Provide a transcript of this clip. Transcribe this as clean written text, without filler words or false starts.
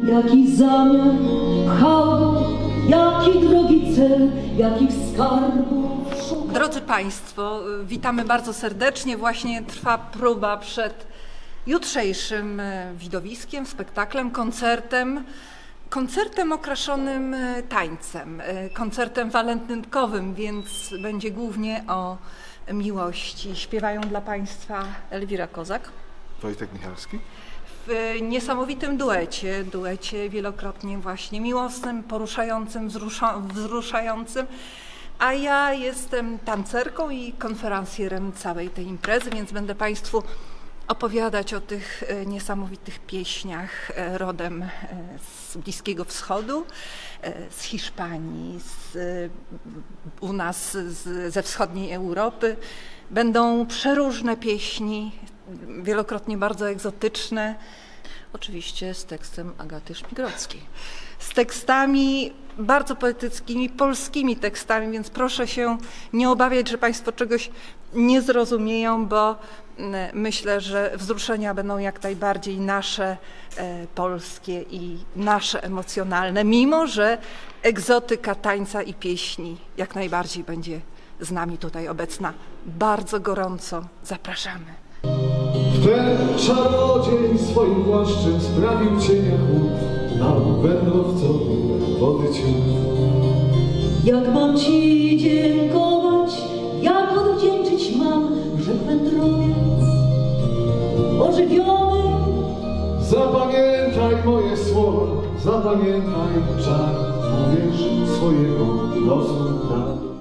Jaki zamiar pchał, jaki drogi cel, jakich skarbów szukał. Drodzy Państwo, witamy bardzo serdecznie. Właśnie trwa próba przed jutrzejszym widowiskiem, spektaklem, koncertem okraszonym tańcem, koncertem walentynkowym, więc będzie głównie o miłości. Śpiewają dla Państwa Elwira Kozak. Wojtek Michalski. W niesamowitym duecie wielokrotnie właśnie miłosnym, poruszającym, wzruszającym, a ja jestem tancerką i konferencjerem całej tej imprezy, więc będę Państwu opowiadać o tych niesamowitych pieśniach rodem z Bliskiego Wschodu, z Hiszpanii, u nas ze wschodniej Europy. Będą przeróżne pieśni, wielokrotnie bardzo egzotyczne. Oczywiście z tekstem Agaty Szmigrodzkiej. Z tekstami bardzo poetyckimi, polskimi tekstami, więc proszę się nie obawiać, że Państwo czegoś nie zrozumieją, bo myślę, że wzruszenia będą jak najbardziej nasze, polskie i nasze emocjonalne, mimo że egzotyka tańca i pieśni jak najbardziej będzie z nami tutaj obecna. Bardzo gorąco zapraszamy. Ten czarodziej swoim płaszczem sprawił cienia chłód na wędrowcowi wody ciąg. Jak mam Ci dziękować, jak odwdzięczyć mam, rzekł wędrowiec ożywiony. Zapamiętaj moje słowa, zapamiętaj czar, uwierz swojego losu dar.